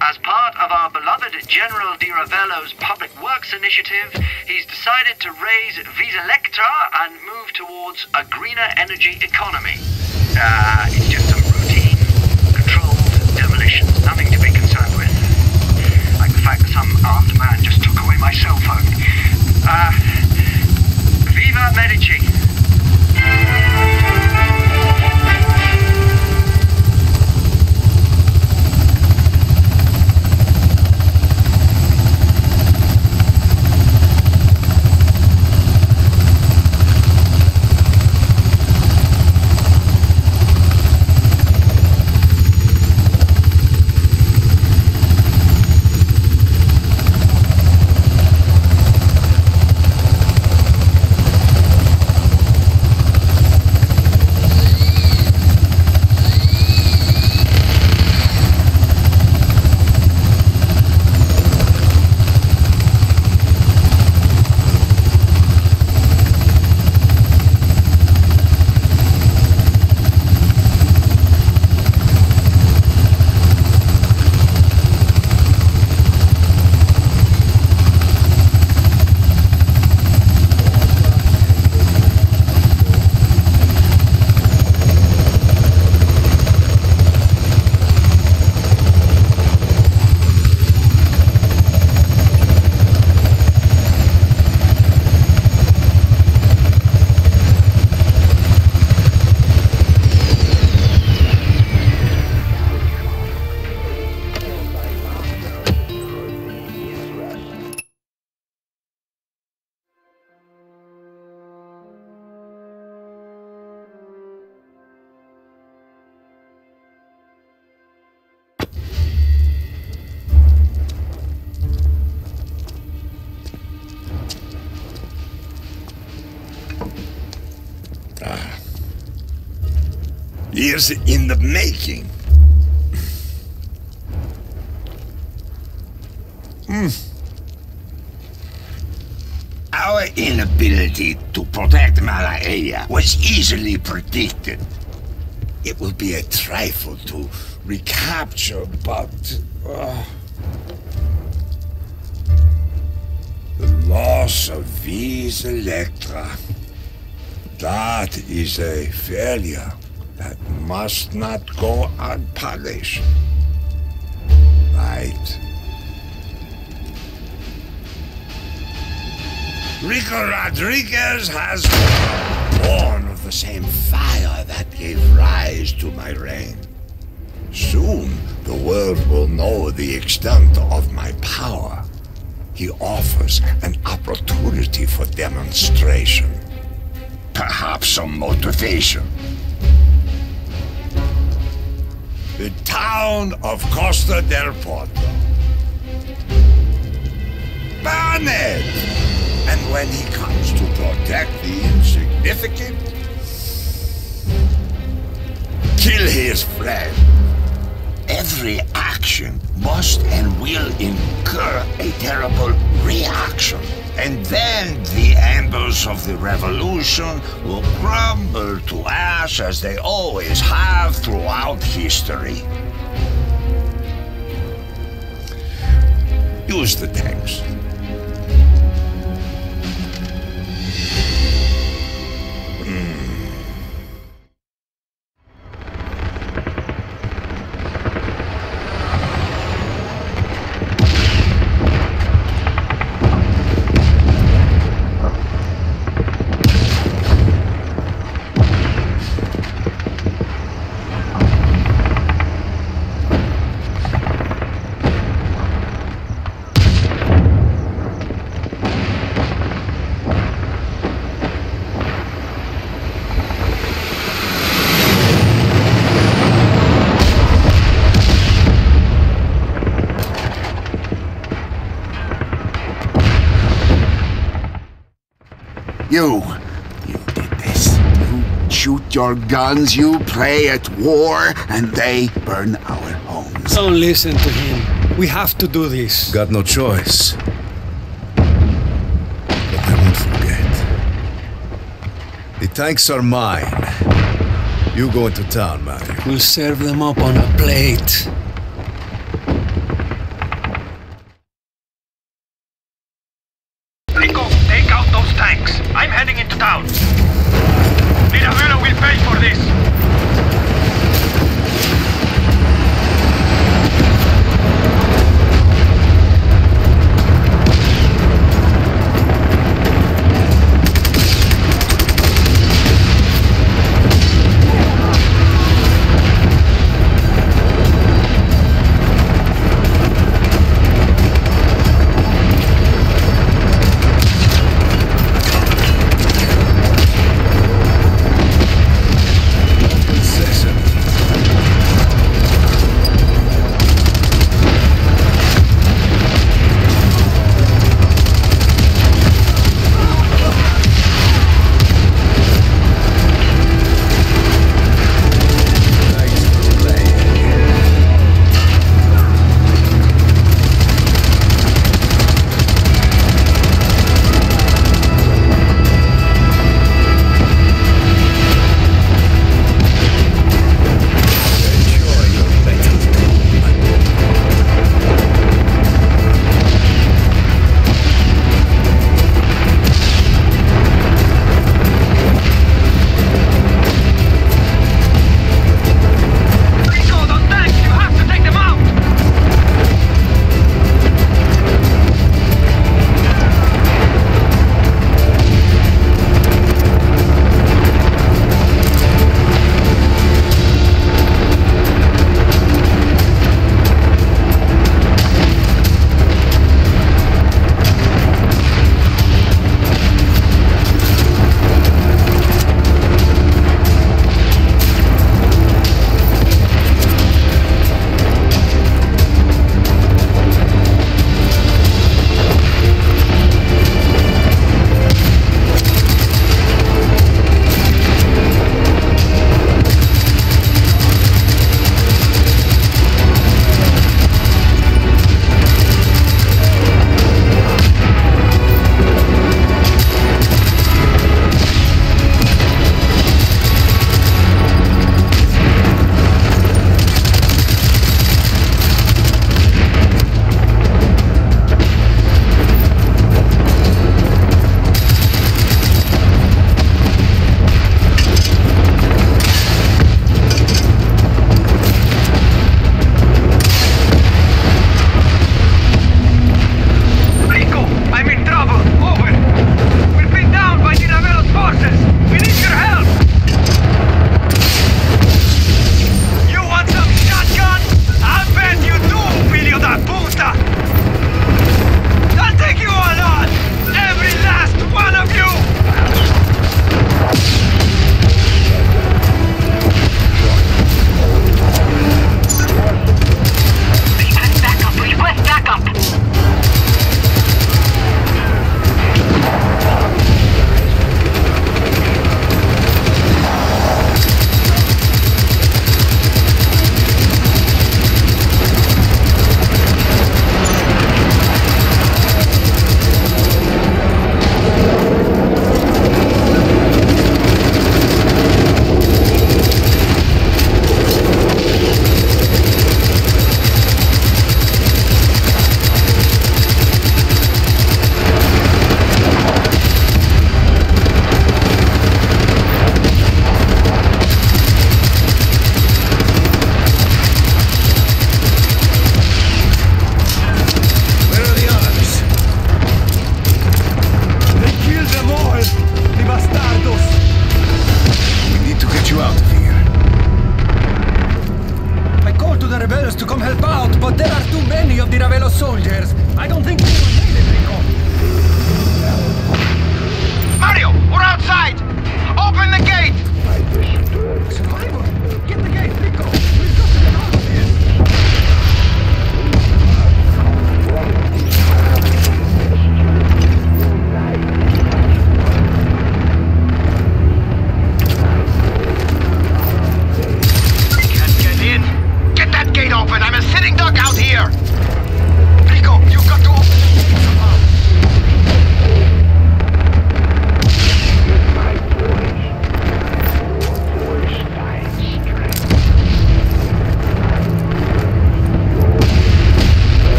As part of our beloved General Di Ravello's Public Works initiative, he's decided to raise Visa Electra and move towards a greener energy economy. It's just some routine, controlled demolitions, nothing to be concerned with. Like the fact that some armed man just took away my cell phone. Viva Medici! Years in the making. Our inability to protect Malaya was easily predicted. It will be a trifle to recapture, but... the loss of Visa Electra. That is a failure that must not go unpunished. Right. Rico Rodriguez has born of the same fire that gave rise to my reign. Soon, the world will know the extent of my power. He offers an opportunity for demonstration. Perhaps some motivation. The town of Costa del Porto. Burn it! And when he comes to protect the insignificant, kill his friend. Every action must and will incur a terrible reaction. And then the embers of the revolution will crumble to ash as they always have throughout history. Use the tanks. You did this. You shoot your guns, you play at war, and they burn our homes. Don't listen to him. We have to do this. Got no choice. But I won't forget. The tanks are mine. You go into town, Mario. We'll serve them up on a plate. down. Mirabello will pay for this.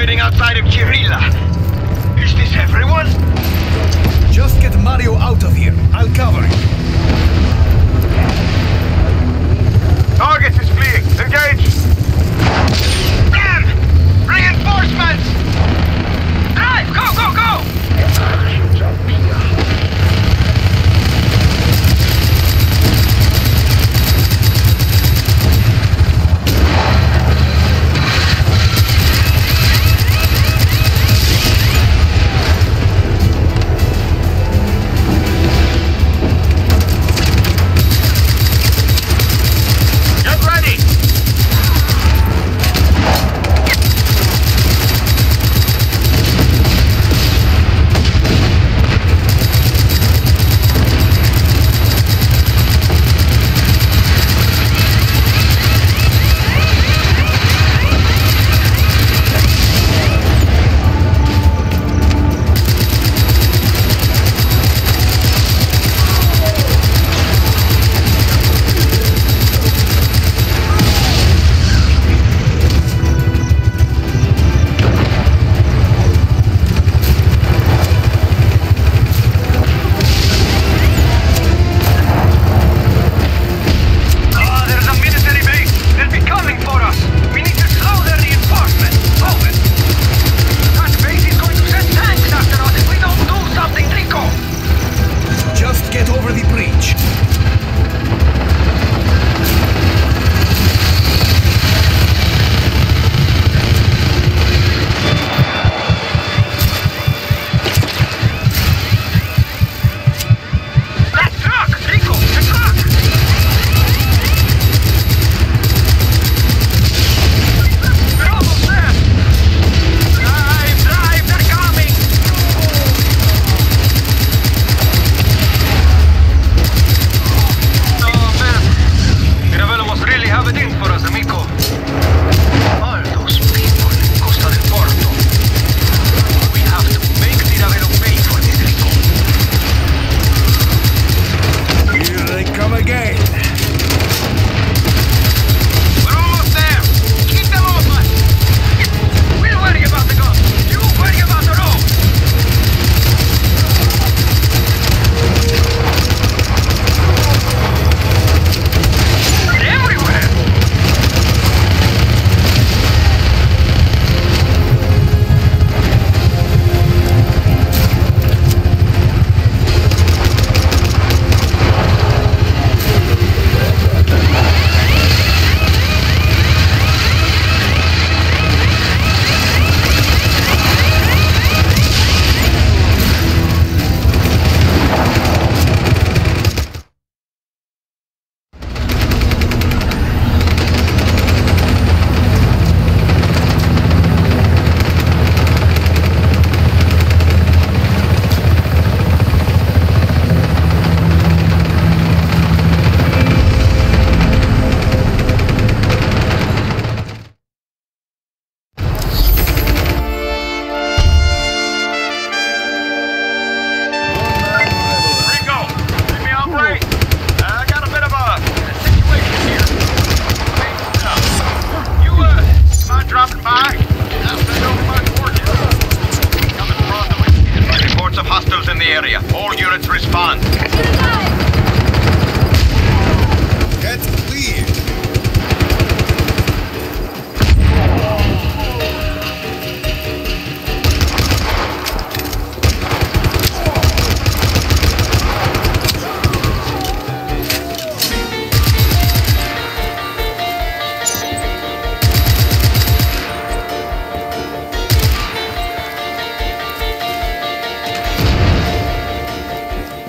waiting outside of Kirilla. Is this everyone? Just get Mario out of here. I'll cover him. Targets is fleeing. Engage! Damn! Reinforcements! Drive! Go, go, go!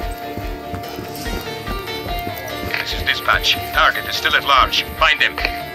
Target is still at large. Find him.